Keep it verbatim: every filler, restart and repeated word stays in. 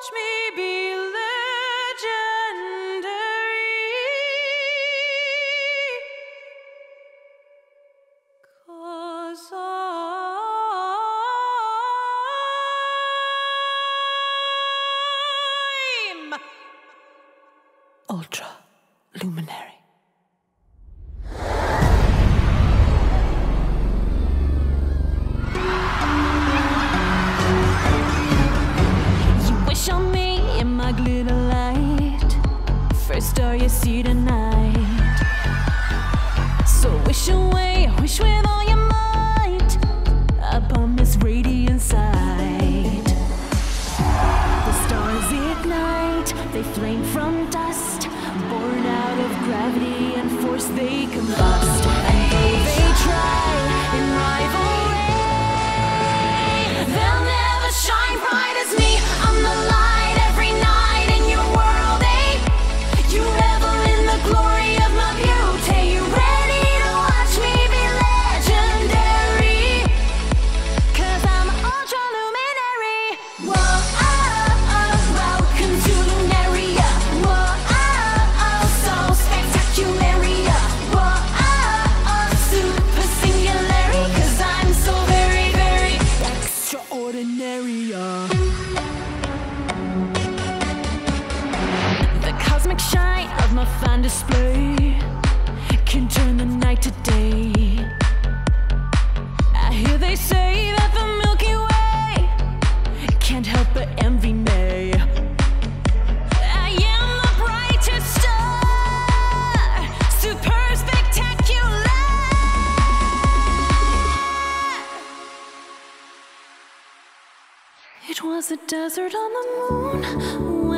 watch me be legendary. 'Cause I'm Ultra Luminary. Show me in my glitter light, first star you see tonight. So wish away, wish with all your might upon this radiant sight. The stars ignite, they flame from dust, born out of gravity and force they combust. And though they try in rivalry, they'll never shine bright as me. I'm the light every night in your world, eh? You revel in the glory of my beauty. You ready to watch me be legendary? 'Cause I'm Ultra Luminary. Whoa, oh, oh, welcome to Lunaria. Whoa, oh, oh, so spectacularia. Whoa, oh, oh, super singularity. 'Cause I'm so very, very extraordinary, yeah. Cosmic shine of my fine display can turn the night to day. I hear they say that the Milky Way can't help but envy me. I am the brightest star, super spectacular. It was a desert on the moon